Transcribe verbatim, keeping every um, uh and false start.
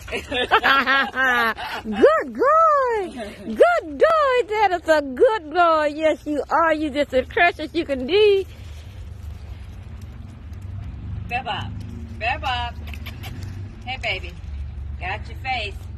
Good boy. Good boy. That is a good boy. Yes, you are. You just as precious you can be. Beb up. Beb up. Hey, baby. Got your face.